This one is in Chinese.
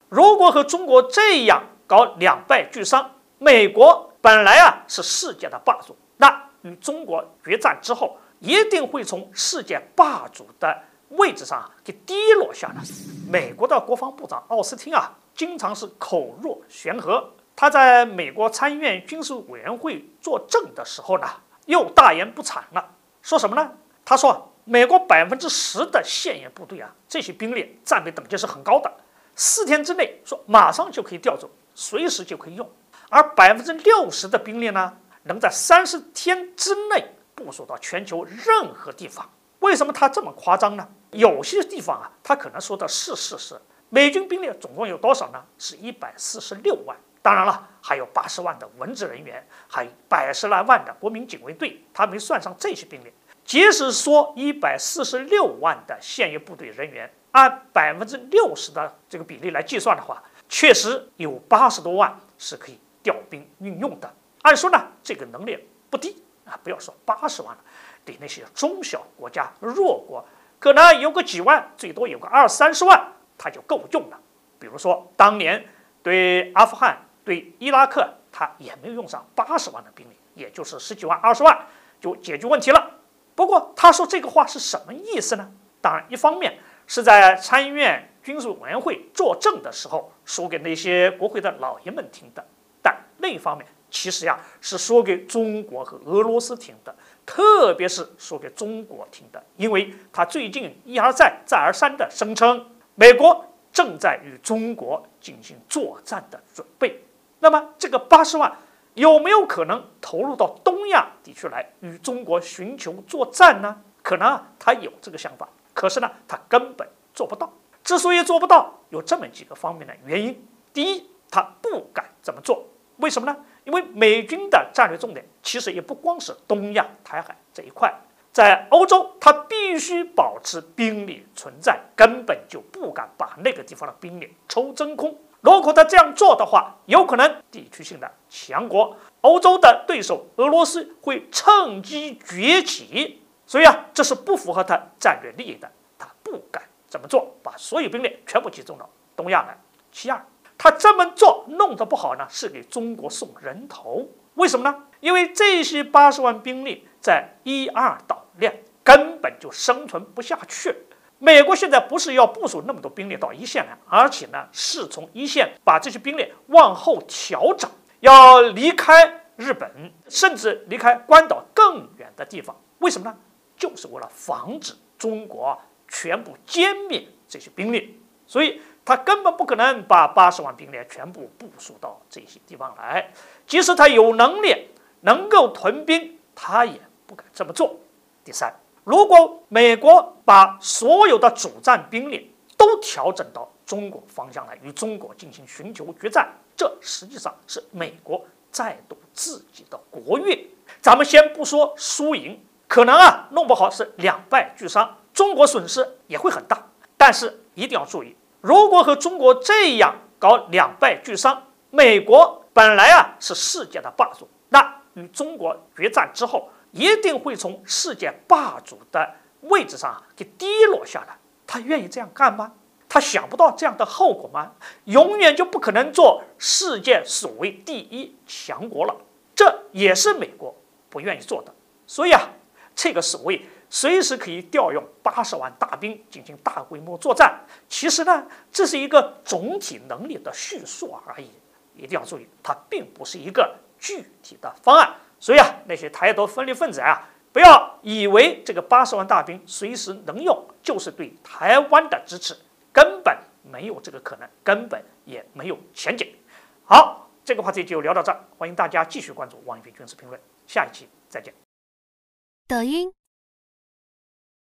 如果和中国这样搞两败俱伤，美国本来是世界的霸主，那与中国决战之后，一定会从世界霸主的位置上给低落下来。美国的国防部长奥斯汀经常是口若悬河。他在美国参议院军事委员会作证的时候呢，又大言不惭了，说什么呢？他说，美国10%的现役部队这些兵力战备等级是很高的，4天之内说马上就可以调走，随时就可以用。而60%的兵力呢，能在30天之内部署到全球任何地方。为什么他这么夸张呢？有些地方他可能说的是事实。美军兵力总共有多少呢？是146万。当然了，还有80万的文职人员，还有110来万的国民警卫队，他没算上这些兵力。即使说146万的现役部队人员，按60%的这个比例来计算的话，确实有80多万是可以调兵运用的。按说呢，这个能力不低不要说80万了，对那些中小国家、弱国，可能有个几万，最多有个20-30万，它就够用了。比如说当年对阿富汗、对伊拉克，他也没有用上80万的兵力，也就是10几万、20万就解决问题了。不过他说这个话是什么意思呢？当然，一方面是在参议院军事委员会作证的时候说给那些国会的老爷们听的，但另一方面其实是说给中国和俄罗斯听的，特别是说给中国听的，因为他最近一而再、再而三地声称美国正在与中国进行作战的准备。那么这个80万有没有可能投入到东亚地区来与中国寻求作战呢？可能他有这个想法，可是呢，他根本做不到。之所以做不到，有这么几个方面的原因。第一，他不敢这么做。为什么呢？因为美军的战略重点其实也不光是东亚、台海这一块，在欧洲，他必须保持兵力存在，根本就不敢把那个地方的兵力抽真空。如果他这样做的话，有可能地区性的强国欧洲的对手俄罗斯会趁机崛起，所以这是不符合他战略利益的，他不敢这么做，把所有兵力全部集中到东亚来。其二，他这么做弄得不好呢，是给中国送人头。为什么呢？因为这些80万兵力在1、2岛链根本就生存不下去。美国现在不是要部署那么多兵力到一线来，而且呢是从一线把这些兵力往后调整，要离开日本，甚至离开关岛更远的地方。为什么呢？就是为了防止中国全部歼灭这些兵力，所以他根本不可能把80万兵力全部部署到这些地方来。即使他有能力能够屯兵，他也不敢这么做。第三，如果美国把所有的主战兵力都调整到中国方向来，与中国进行寻求决战，这实际上是美国在赌自己的国运。咱们先不说输赢，可能弄不好是两败俱伤，中国损失也会很大。但是一定要注意，如果和中国这样搞两败俱伤，美国本来是世界的霸主，那与中国决战之后，一定会从世界霸主的位置上给低落下来。他愿意这样干吗？他想不到这样的后果吗？永远就不可能做世界所谓第一强国了，这也是美国不愿意做的。所以这个所谓随时可以调用80万大兵进行大规模作战，其实呢，这是一个总体能力的叙述而已。一定要注意，它并不是一个具体的方案。所以那些台独分裂分子不要以为这个80万大兵随时能用就是对台湾的支持，根本没有这个可能，根本也没有前景。好，这个话题就聊到这儿，欢迎大家继续关注王一平军事评论，下一期再见。 抖音、